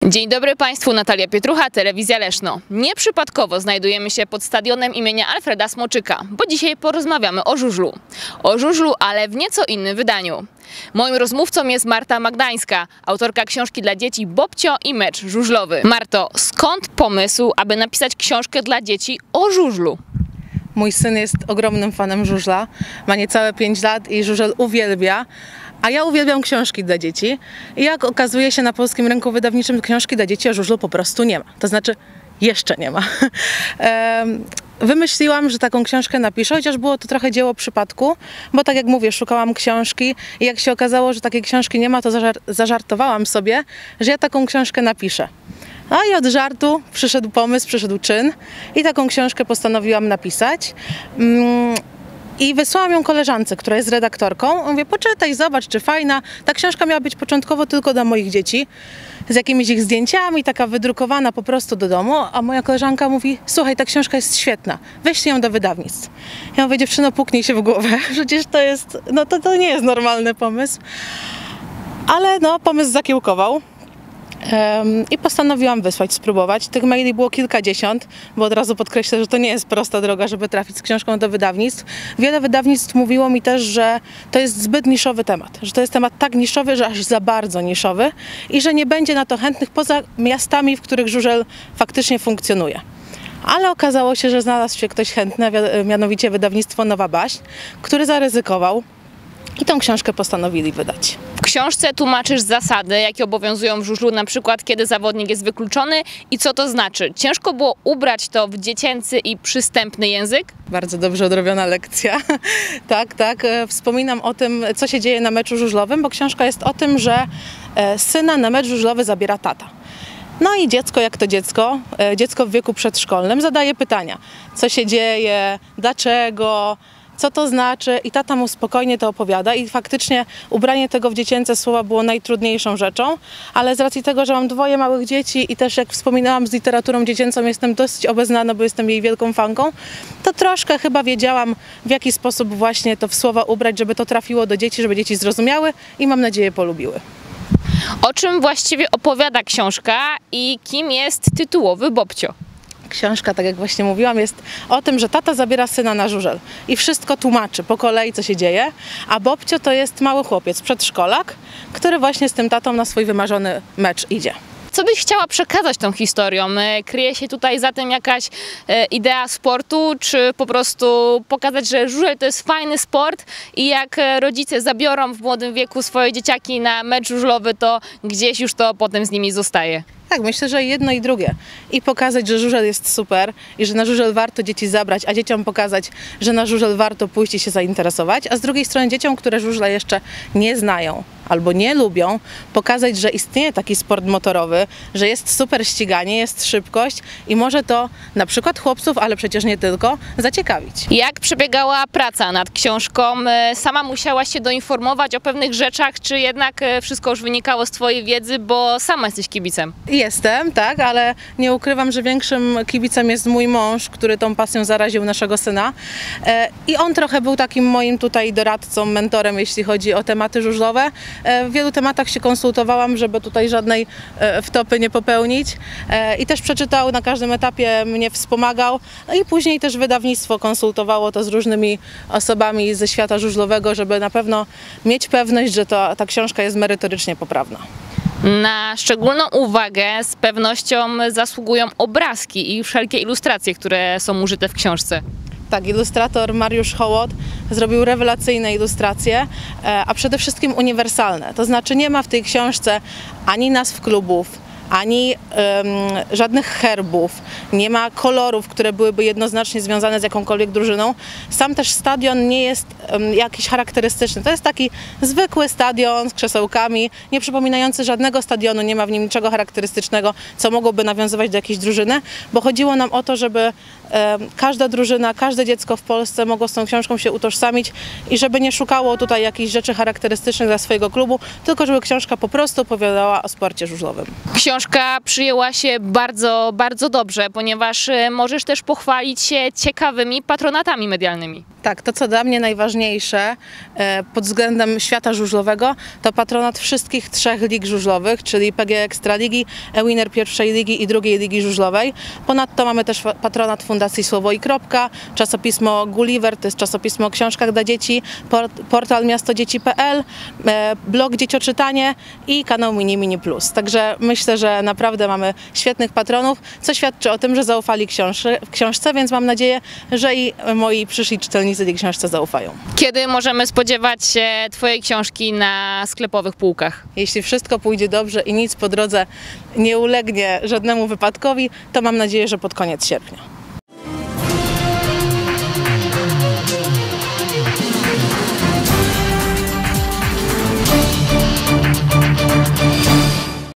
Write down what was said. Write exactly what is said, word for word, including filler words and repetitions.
Dzień dobry Państwu, Natalia Pietrucha, Telewizja Leszno. Nieprzypadkowo znajdujemy się pod stadionem imienia Alfreda Smoczyka, bo dzisiaj porozmawiamy o żużlu. O żużlu, ale w nieco innym wydaniu. Moim rozmówcą jest Marta Magdańska, autorka książki dla dzieci Bobcio i mecz żużlowy. Marto, skąd pomysł, aby napisać książkę dla dzieci o żużlu? Mój syn jest ogromnym fanem żużla, ma niecałe pięć lat i żużel uwielbia. A ja uwielbiam książki dla dzieci i jak okazuje się, na polskim rynku wydawniczym książki dla dzieci o żużlu po prostu nie ma. To znaczy jeszcze nie ma. Wymyśliłam, że taką książkę napiszę, chociaż było to trochę dzieło przypadku, bo tak jak mówię, szukałam książki i jak się okazało, że takiej książki nie ma, to zażar zażartowałam sobie, że ja taką książkę napiszę. A i od żartu przyszedł pomysł, przyszedł czyn i taką książkę postanowiłam napisać. Mm. I wysłałam ją koleżance, która jest redaktorką. Mówię, poczytaj, zobacz, czy fajna. Ta książka miała być początkowo tylko dla moich dzieci, z jakimiś ich zdjęciami, taka wydrukowana po prostu do domu. A moja koleżanka mówi, słuchaj, ta książka jest świetna, weź ją do wydawnictw. Ja mówię, dziewczyno, puknij się w głowę, przecież to jest, no to, to nie jest normalny pomysł. Ale no, pomysł zakiełkował. Um, I postanowiłam wysłać, spróbować. Tych maili było kilkadziesiąt, bo od razu podkreślę, że to nie jest prosta droga, żeby trafić z książką do wydawnictw. Wiele wydawnictw mówiło mi też, że to jest zbyt niszowy temat, że to jest temat tak niszowy, że aż za bardzo niszowy i że nie będzie na to chętnych poza miastami, w których żużel faktycznie funkcjonuje. Ale okazało się, że znalazł się ktoś chętny, mianowicie wydawnictwo Nowa Baśń, który zaryzykował i tą książkę postanowili wydać. W książce tłumaczysz zasady, jakie obowiązują w żużlu, na przykład kiedy zawodnik jest wykluczony i co to znaczy. Ciężko było ubrać to w dziecięcy i przystępny język? Bardzo dobrze odrobiona lekcja. Tak, tak. Wspominam o tym, co się dzieje na meczu żużlowym, bo książka jest o tym, że syna na mecz żużlowy zabiera tata. No i dziecko, jak to dziecko, dziecko w wieku przedszkolnym zadaje pytania. Co się dzieje, dlaczego, co to znaczy, i tata mu spokojnie to opowiada i faktycznie ubranie tego w dziecięce słowa było najtrudniejszą rzeczą, ale z racji tego, że mam dwoje małych dzieci i też, jak wspominałam, z literaturą dziecięcą jestem dosyć obeznana, bo jestem jej wielką fanką, to troszkę chyba wiedziałam, w jaki sposób właśnie to w słowa ubrać, żeby to trafiło do dzieci, żeby dzieci zrozumiały i mam nadzieję polubiły. O czym właściwie opowiada książka i kim jest tytułowy Bobcio? Książka, tak jak właśnie mówiłam, jest o tym, że tata zabiera syna na żużel i wszystko tłumaczy po kolei, co się dzieje, a Bobcio to jest mały chłopiec, przedszkolak, który właśnie z tym tatą na swój wymarzony mecz idzie. Co byś chciała przekazać tą historią? Kryje się tutaj za tym jakaś e, idea sportu, czy po prostu pokazać, że żużel to jest fajny sport i jak rodzice zabiorą w młodym wieku swoje dzieciaki na mecz żużlowy, to gdzieś już to potem z nimi zostaje? Tak, myślę, że jedno i drugie. I pokazać, że żużel jest super i że na żużel warto dzieci zabrać, a dzieciom pokazać, że na żużel warto pójść i się zainteresować, a z drugiej strony dzieciom, które żużla jeszcze nie znają albo nie lubią, pokazać, że istnieje taki sport motorowy, że jest super ściganie, jest szybkość i może to na przykład chłopców, ale przecież nie tylko, zaciekawić. Jak przebiegała praca nad książką? Sama musiałaś się doinformować o pewnych rzeczach, czy jednak wszystko już wynikało z twojej wiedzy, bo sama jesteś kibicem? Jestem, tak, ale nie ukrywam, że większym kibicem jest mój mąż, który tą pasją zaraził naszego syna. I on trochę był takim moim tutaj doradcą, mentorem, jeśli chodzi o tematy żużlowe. W wielu tematach się konsultowałam, żeby tutaj żadnej wtopy nie popełnić. I też przeczytał, na każdym etapie mnie wspomagał. No i później też wydawnictwo konsultowało to z różnymi osobami ze świata żużlowego, żeby na pewno mieć pewność, że to, ta książka jest merytorycznie poprawna. Na szczególną uwagę z pewnością zasługują obrazki i wszelkie ilustracje, które są użyte w książce. Tak, ilustrator Mariusz Hołot zrobił rewelacyjne ilustracje, a przede wszystkim uniwersalne. To znaczy nie ma w tej książce ani nazw klubów, ani um, żadnych herbów, nie ma kolorów, które byłyby jednoznacznie związane z jakąkolwiek drużyną. Sam też stadion nie jest um, jakiś charakterystyczny. To jest taki zwykły stadion z krzesełkami, nie przypominający żadnego stadionu, nie ma w nim niczego charakterystycznego, co mogłoby nawiązywać do jakiejś drużyny, bo chodziło nam o to, żeby um, każda drużyna, każde dziecko w Polsce mogło z tą książką się utożsamić i żeby nie szukało tutaj jakichś rzeczy charakterystycznych dla swojego klubu, tylko żeby książka po prostu opowiadała o sporcie żużlowym. Książka przyjęła się bardzo, bardzo dobrze, ponieważ możesz też pochwalić się ciekawymi patronatami medialnymi. Tak, to co dla mnie najważniejsze e, pod względem świata żużlowego, to patronat wszystkich trzech lig żużlowych, czyli P G Ekstraligi, e-Winner pierwszej ligi i drugiej ligi żużlowej. Ponadto mamy też fa- patronat Fundacji Słowo i Kropka, czasopismo Gulliver, to jest czasopismo o książkach dla dzieci, port, portal miasto dzieci kropka p l, e, blog Dziecioczytanie i kanał Mini Mini Plus. Także myślę, że naprawdę mamy świetnych patronów, co świadczy o tym, że zaufali książ- książce, więc mam nadzieję, że i moi przyszli czytelnicy tej książce zaufają. Kiedy możemy spodziewać się Twojej książki na sklepowych półkach? Jeśli wszystko pójdzie dobrze i nic po drodze nie ulegnie żadnemu wypadkowi, to mam nadzieję, że pod koniec sierpnia.